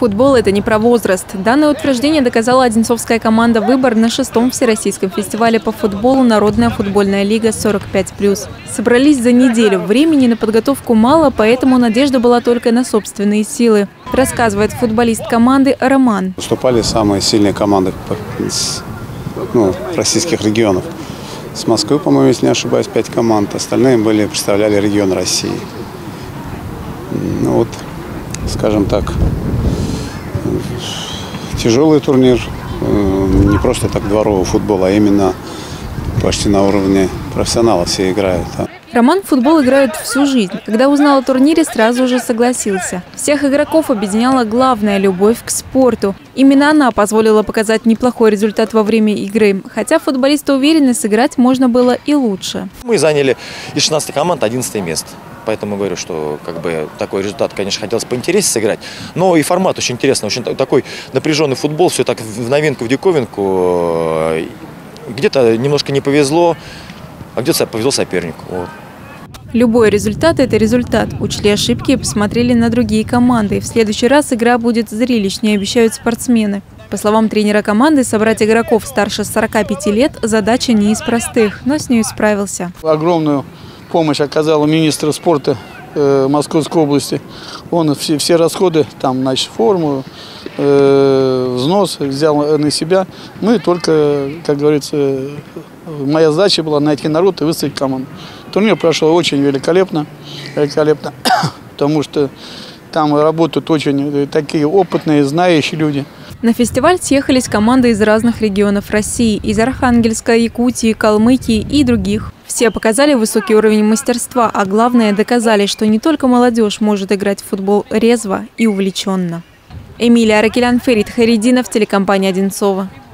Футбол – это не про возраст. Данное утверждение доказала одинцовская команда «Выбор» на 6-м Всероссийском фестивале по футболу «Народная футбольная лига 45+». Собрались за неделю. Времени на подготовку мало, поэтому надежда была только на собственные силы. Рассказывает футболист команды Роман. Выступали самые сильные команды российских регионов. С Москвы, по-моему, если не ошибаюсь, 5 команд. Остальные представляли регион России. Ну вот, скажем так, тяжелый турнир, не просто так дворовый футбол, а именно почти на уровне профессионалов все играют. Роман в футбол играет всю жизнь. Когда узнал о турнире, сразу же согласился. Всех игроков объединяла главная любовь к спорту. Именно она позволила показать неплохой результат во время игры. Хотя футболисты уверены, сыграть можно было и лучше. Мы заняли из 16 команд 11 место. Поэтому говорю, что такой результат, конечно, хотелось поинтереснее сыграть. Но и формат очень интересный, очень такой напряженный футбол, все так в новинку, в диковинку. Где-то немножко не повезло, а где-то повезло сопернику. Вот. Любой результат – это результат. Учли ошибки и посмотрели на другие команды. В следующий раз игра будет зрелищнее, обещают спортсмены. По словам тренера команды, собрать игроков старше 45 лет – задача не из простых, но с ней справился. Огромную помощь оказал министр спорта Московской области. Он все расходы, форму, взнос взял на себя. Мы только, как говорится, моя задача была найти народ и выставить команду. Турнир прошел очень великолепно, потому что там работают очень такие опытные, знающие люди. На фестиваль съехались команды из разных регионов России – из Архангельска, Якутии, Калмыкии и других. Все показали высокий уровень мастерства, а главное – доказали, что не только молодежь может играть в футбол резво и увлеченно. Эмилия Аракелян, Ферит Хайреддинов, телекомпания «Одинцова».